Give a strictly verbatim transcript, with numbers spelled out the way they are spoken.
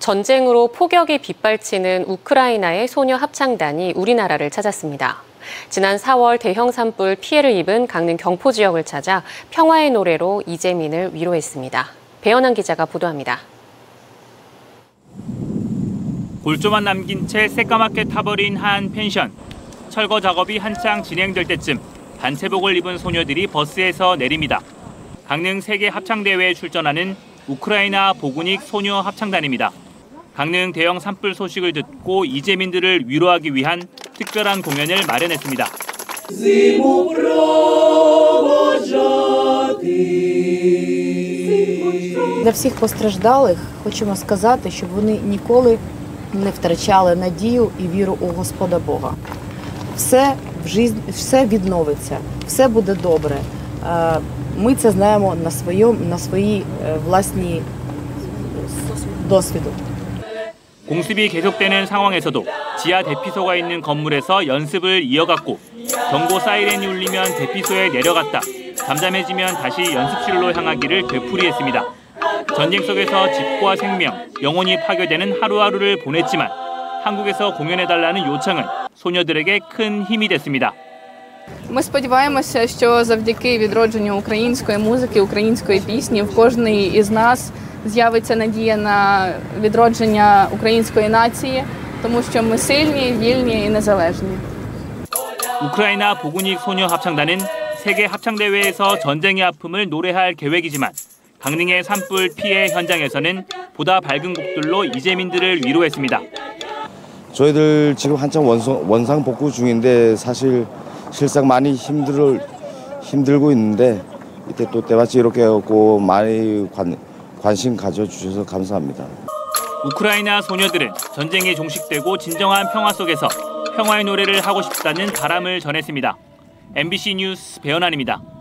전쟁으로 폭격이 빗발치는 우크라이나의 소녀 합창단이 우리나라를 찾았습니다. 지난 사월 대형 산불 피해를 입은 강릉 경포 지역을 찾아 평화의 노래로 이재민을 위로했습니다. 배현환 기자가 보도합니다. 골조만 남긴 채 새까맣게 타버린 한 펜션. 철거 작업이 한창 진행될 때쯤 단체복을 입은 소녀들이 버스에서 내립니다. 강릉 세계 합창대회에 출전하는 우크라이나 보구닉 소녀 합창단입니다. 강릉 대형 산불 소식을 듣고 이재민들을 위로하기 위한 특별한 공연을 마련했습니다. Для всіх постраждалих хочемо сказати, щоб вони ніколи не втрачали надію і віру у Господа Бога. Все в житті, все відновиться, все буде добре. Ми це знаємо на своєму, на своїй власній досвіду. 공습이 계속되는 상황에서도 지하 대피소가 있는 건물에서 연습을 이어갔고 경고 사이렌이 울리면 대피소에 내려갔다. 잠잠해지면 다시 연습실로 향하기를 되풀이했습니다. 전쟁 속에서 집과 생명, 영혼이 파괴되는 하루하루를 보냈지만 한국에서 공연해달라는 요청은 소녀들에게 큰 힘이 됐습니다. Ми сподіваємося, що завдяки відродженню української музики, української пісні в кожній із нас з'явиться надія на відродження української нації, тому що ми сильні, вільні і незалежні. 우크라이나 보구닉 소녀 합창단은 세계 합창대회에서 전쟁의 아픔을 노래할 계획이지만 강릉의 산불 피해 현장에서는 보다 밝은 곡들로 이재민들을 위로했습니다. 저희들 지금 한참 원성, 원상 복구 중인데 사실 실상 많이 힘들, 힘들고 있는데 이때 또 때마침 이렇게 해갖고 많이 관, 관심 가져주셔서 감사합니다. 우크라이나 소녀들은 전쟁이 종식되고 진정한 평화 속에서 평화의 노래를 하고 싶다는 바람을 전했습니다. 엠비씨 뉴스 배현환입니다.